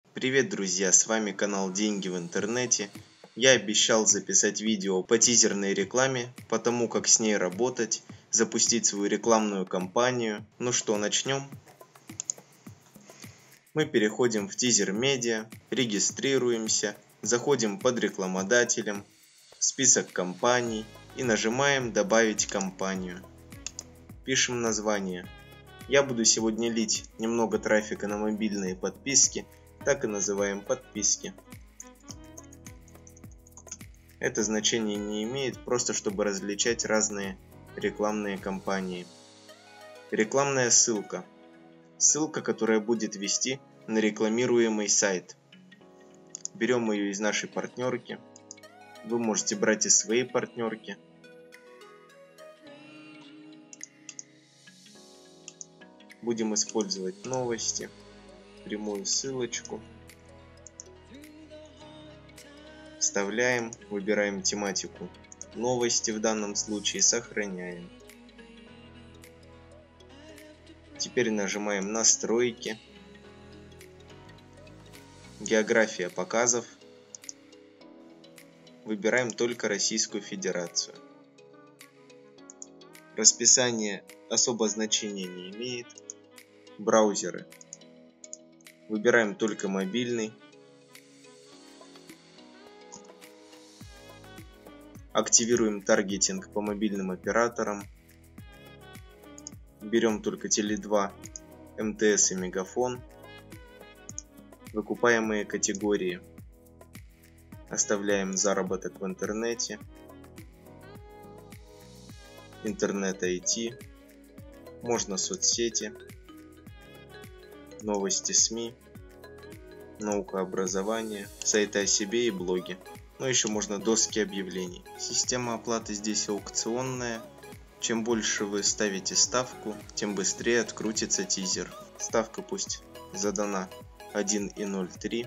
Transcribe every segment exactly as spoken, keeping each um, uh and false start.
Привет, друзья, с вами канал Деньги в интернете. Я обещал записать видео по тизерной рекламе, по тому, как с ней работать, запустить свою рекламную кампанию. Ну что, начнем? Мы переходим в тизер медиа, регистрируемся, заходим под рекламодателем, в список компаний и нажимаем «Добавить компанию». Пишем название. Я буду сегодня лить немного трафика на мобильные подписки, так и называем подписки. Это значение не имеет, просто чтобы различать разные рекламные кампании. Рекламная ссылка. Ссылка, которая будет вести на рекламируемый сайт. Берем ее из нашей партнерки. Вы можете брать из своей партнерки. Будем использовать новости. Прямую ссылочку. Вставляем, выбираем тематику новости в данном случае, сохраняем. Теперь нажимаем настройки. География показов. Выбираем только Российскую Федерацию. Расписание особо значения не имеет. Браузеры. Выбираем только мобильный. Активируем таргетинг по мобильным операторам. Берем только Теле два, эм тэ эс и Мегафон. Выкупаемые категории. Оставляем заработок в интернете. Интернет-ай ти. Можно соцсети. Новости СМИ. Наука, образование, сайты о себе и блоги. Но еще можно доски объявлений. Система оплаты здесь аукционная. Чем больше вы ставите ставку, тем быстрее открутится тизер. Ставка пусть задана один и ноль три.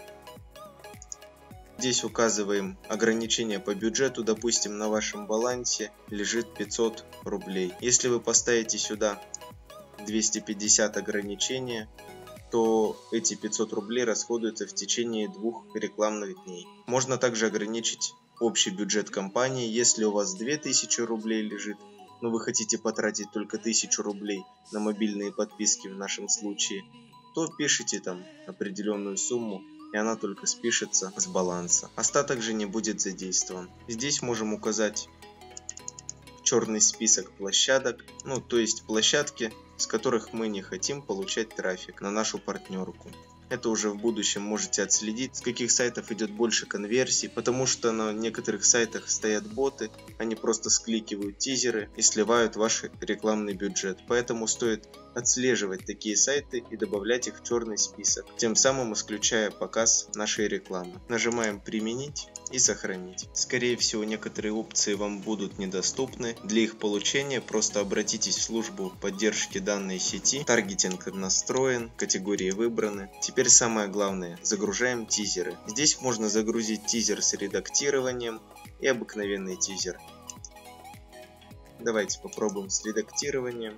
Здесь указываем ограничение по бюджету. Допустим, на вашем балансе лежит пятьсот рублей. Если вы поставите сюда двести пятьдесят ограничения, то эти пятьсот рублей расходуются в течение двух рекламных дней. Можно также ограничить общий бюджет компании. Если у вас две тысячи рублей лежит, но вы хотите потратить только тысячу рублей на мобильные подписки в нашем случае, то пишите там определенную сумму, и она только спишется с баланса. Остаток же не будет задействован. Здесь можем указать черный список площадок, ну то есть площадки, с которых мы не хотим получать трафик на нашу партнерку. Это уже в будущем можете отследить, с каких сайтов идет больше конверсий, потому что на некоторых сайтах стоят боты, они просто скликивают тизеры и сливают ваш рекламный бюджет. Поэтому стоит отслеживать такие сайты и добавлять их в черный список, тем самым исключая показ нашей рекламы. Нажимаем «Применить» и «Сохранить». Скорее всего, некоторые опции вам будут недоступны. Для их получения просто обратитесь в службу поддержки данной сети. Таргетинг настроен, категории выбраны. Теперь самое главное, загружаем тизеры. Здесь можно загрузить тизер с редактированием и обыкновенный тизер. Давайте попробуем с редактированием.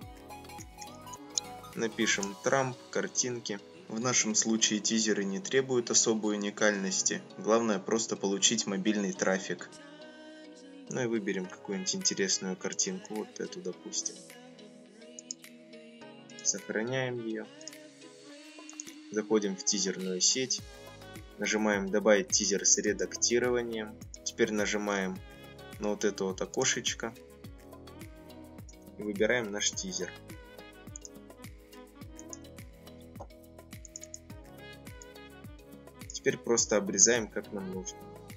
Напишем Трамп, картинки. В нашем случае тизеры не требуют особой уникальности. Главное просто получить мобильный трафик. Ну и выберем какую-нибудь интересную картинку. Вот эту, допустим. Сохраняем ее. Заходим в тизерную сеть. Нажимаем «Добавить тизер с редактированием». Теперь нажимаем на вот это вот окошечко. И выбираем наш тизер. Теперь просто обрезаем, как нам нужно.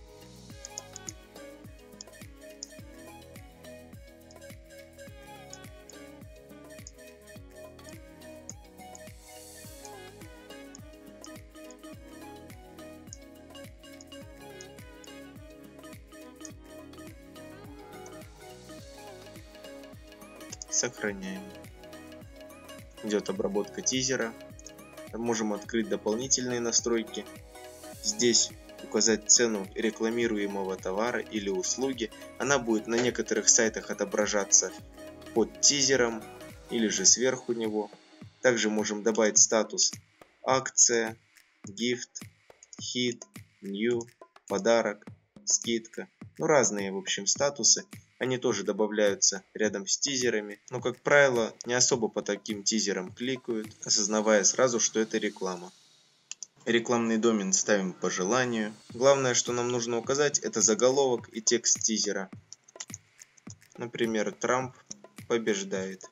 Сохраняем. Идет обработка тизера. Можем открыть дополнительные настройки. Здесь указать цену рекламируемого товара или услуги. Она будет на некоторых сайтах отображаться под тизером или же сверху него. Также можем добавить статус акция, gift, hit, new, подарок, скидка. Ну, разные, в общем, статусы. Они тоже добавляются рядом с тизерами, но, как правило, не особо по таким тизерам кликают, осознавая сразу, что это реклама. Рекламный домен ставим по желанию. Главное, что нам нужно указать, это заголовок и текст тизера. Например, Трамп побеждает.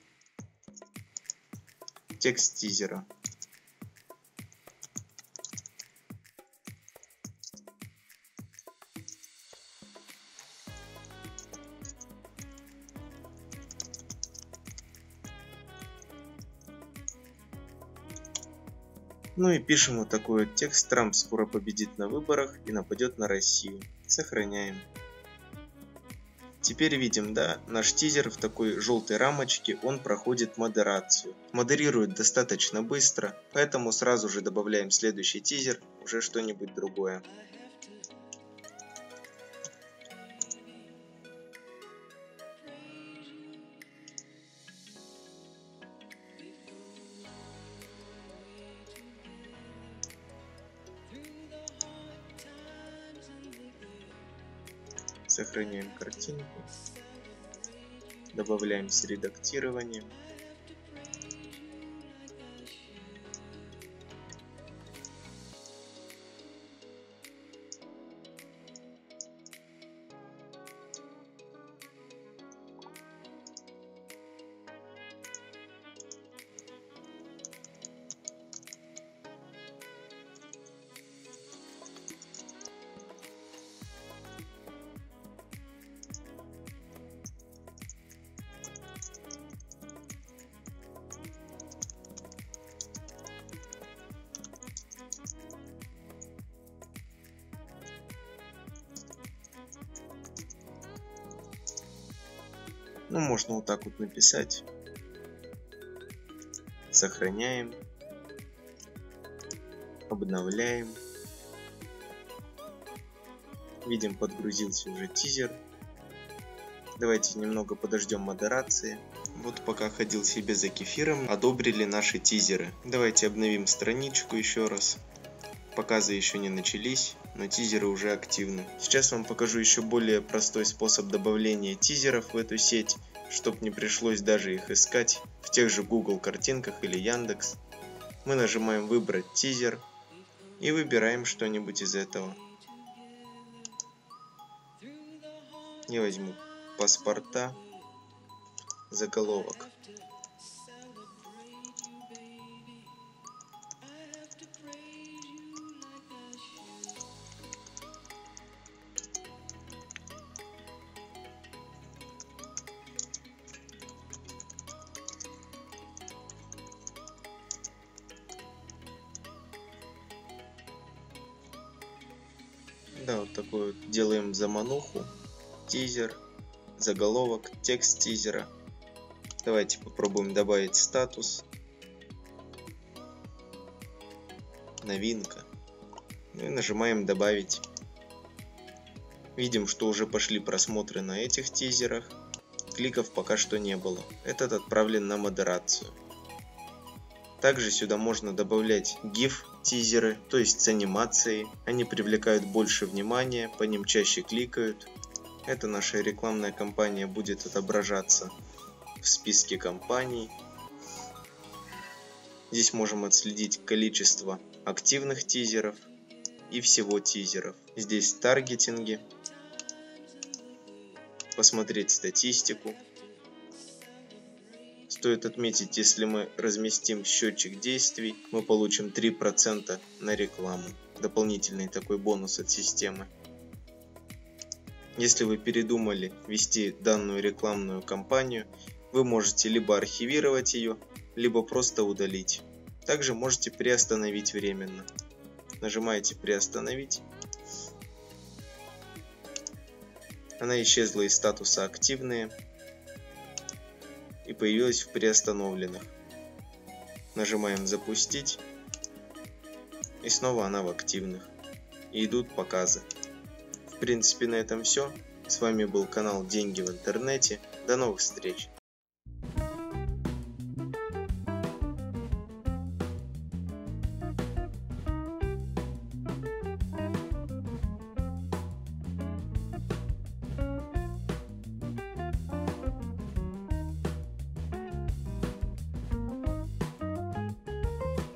Текст тизера. Ну и пишем вот такой вот текст. Трамп скоро победит на выборах и нападет на Россию. Сохраняем. Теперь видим, да, наш тизер в такой желтой рамочке, он проходит модерацию. Модерирует достаточно быстро, поэтому сразу же добавляем следующий тизер, уже что-нибудь другое. Сохраняем картинку, добавляем с редактированием. Ну, можно вот так вот написать. Сохраняем. Обновляем. Видим, подгрузился уже тизер. Давайте немного подождем модерации. Вот пока ходил себе за кефиром, одобрили наши тизеры. Давайте обновим страничку еще раз. Показы еще не начались, но тизеры уже активны. Сейчас вам покажу еще более простой способ добавления тизеров в эту сеть, чтобы не пришлось даже их искать в тех же Google картинках или Яндекс. Мы нажимаем «Выбрать тизер» и выбираем что-нибудь из этого. Я возьму паспорта, заголовок. Да, вот такой вот делаем замануху. Тизер, заголовок, текст тизера. Давайте попробуем добавить статус. Новинка. Ну и нажимаем добавить. Видим, что уже пошли просмотры на этих тизерах. Кликов пока что не было. Этот отправлен на модерацию. Также сюда можно добавлять гиф тизеры, то есть с анимацией. Они привлекают больше внимания, по ним чаще кликают. Это наша рекламная кампания будет отображаться в списке компаний. Здесь можем отследить количество активных тизеров и всего тизеров. Здесь таргетинги, посмотреть статистику. Стоит отметить, если мы разместим счетчик действий, мы получим три процента на рекламу. Дополнительный такой бонус от системы. Если вы передумали вести данную рекламную кампанию, вы можете либо архивировать ее, либо просто удалить. Также можете приостановить временно. Нажимаете «Приостановить». Она исчезла из статуса «Активные» и появилась в приостановленных. Нажимаем «Запустить», и снова она в активных. И идут показы. В принципе, на этом все. С вами был канал Деньги в интернете. До новых встреч!